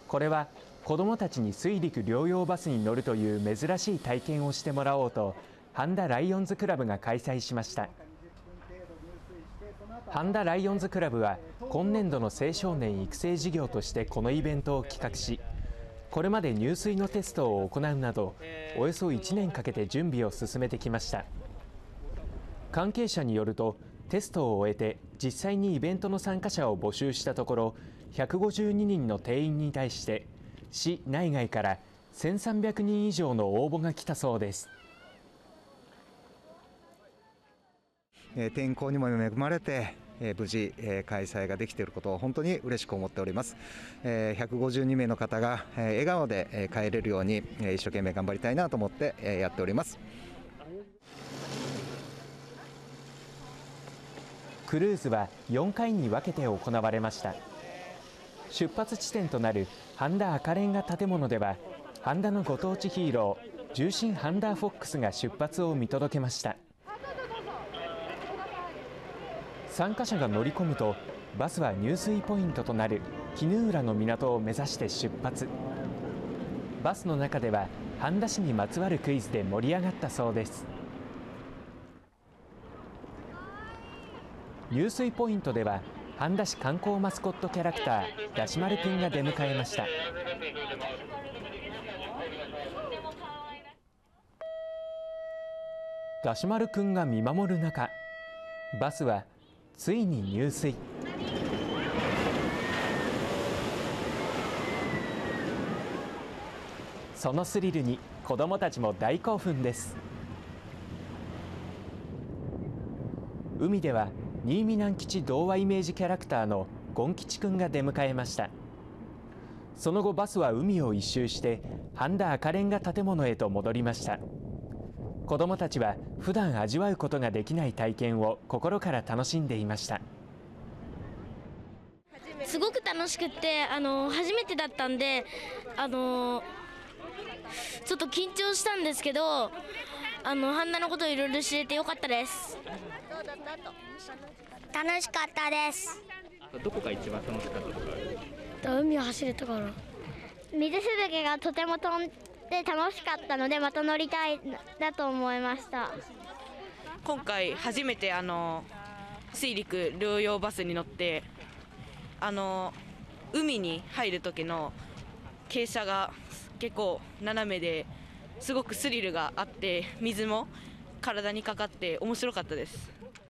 これは子どもたちに水陸両用バスに乗るという珍しい体験をしてもらおうと、半田ライオンズクラブが開催しました。半田ライオンズクラブは今年度の青少年育成事業としてこのイベントを企画し、これまで入水のテストを行うなどおよそ1年かけて準備を進めてきました。関係者によると、テストを終えて実際にイベントの参加者を募集したところ、152人の定員に対して市内外から1300人以上の応募が来たそうです。 天候にも恵まれて無事開催ができていることを本当に嬉しく思っております。152名の方が笑顔で帰れるように一生懸命頑張りたいなと思ってやっております。 クルーズは4回に分けて行われました。出発地点となる半田赤レンガ建物では、半田のご当地ヒーロー重心ハンダーフォックスが出発を見届けました。参加者が乗り込むと、バスは入水ポイントとなる衣浦の港を目指して出発。バスの中では半田市にまつわるクイズで盛り上がったそうです。入水ポイントでは半田市観光マスコットキャラクターだしまるくんが出迎えました。だしまるくんが見守る中、バスはついに入水。そのスリルに子どもたちも大興奮です。海では新見南吉童話イメージキャラクターのゴン吉くんが出迎えました。その後バスは海を一周して半田赤レンガ建物へと戻りました。子どもたちは普段味わうことができない体験を心から楽しんでいました。 すごく楽しくて、初めてだったんで、ちょっと緊張したんですけど、半田のことをいろいろ知れてよかったです。楽しかったです。 どこが一番楽しかったとか？ 海を走れたから。水しぶきがとても飛んで楽しかったので、また乗りたいなと思いました。 今回初めて水陸両用バスに乗って、海に入る時の傾斜が結構斜めですごくスリルがあって、水も体にかかって面白かったです。